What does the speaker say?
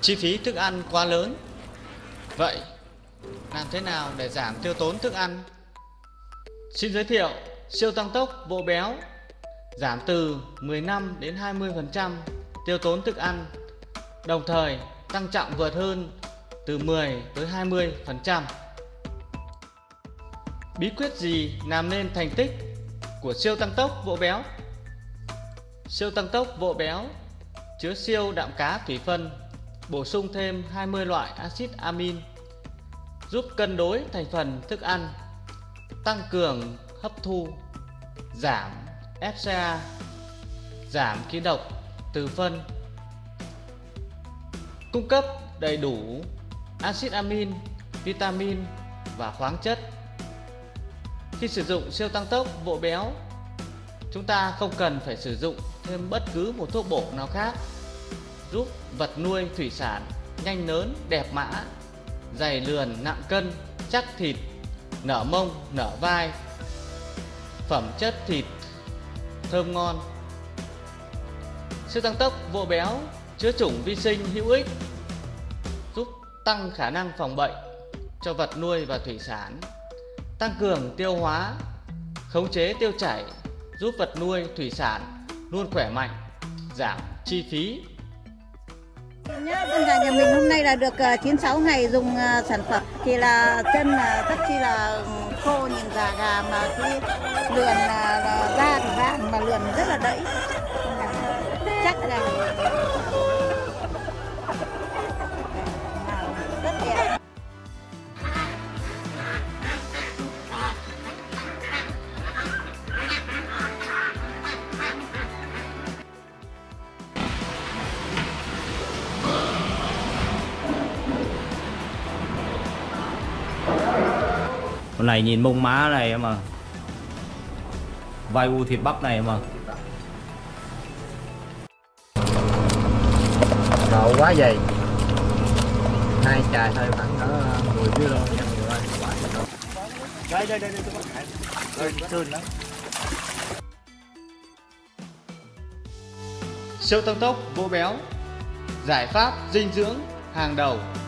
chi phí thức ăn quá lớn. Vậy làm thế nào để giảm tiêu tốn thức ăn? Xin giới thiệu siêu tăng tốc vỗ béo, giảm từ 15 đến 20% tiêu tốn thức ăn, đồng thời tăng trọng vượt hơn từ 10 tới 20%. Bí quyết gì làm nên thành tích của siêu tăng tốc vỗ béo? Siêu tăng tốc vỗ béo chứa siêu đạm cá thủy phân, bổ sung thêm 20 loại axit amin, giúp cân đối thành phần thức ăn, tăng cường hấp thu, giảm FCA, giảm khí độc từ phân, cung cấp đầy đủ axit amin, vitamin và khoáng chất. Khi sử dụng siêu tăng tốc vỗ béo, chúng ta không cần phải sử dụng thêm bất cứ một thuốc bổ nào khác, giúp vật nuôi thủy sản nhanh lớn, đẹp mã, dày lườn, nặng cân, chắc thịt, nở mông, nở vai, phẩm chất thịt thơm ngon. Siêu tăng tốc vỗ béo chứa chủng vi sinh hữu ích, giúp tăng khả năng phòng bệnh cho vật nuôi và thủy sản, tăng cường tiêu hóa, khống chế tiêu chảy, giúp vật nuôi thủy sản luôn khỏe mạnh, giảm chi phí. Con gà nhà mình hôm nay là được 96 ngày dùng sản phẩm thì là chân là rất chi là khô, nhìn gà mà cái lườn là da thì vàng mà lườn rất là đẫy, chắc là rất đẹp. Con này nhìn mông má này mà, vai u thịt bắp này mà, độ quá dày, 2 chài thôi khoảng cỡ 10 kg nha mọi người ơi. Đây tôi bắt Siêu tăng tốc vỗ béo, giải pháp dinh dưỡng hàng đầu.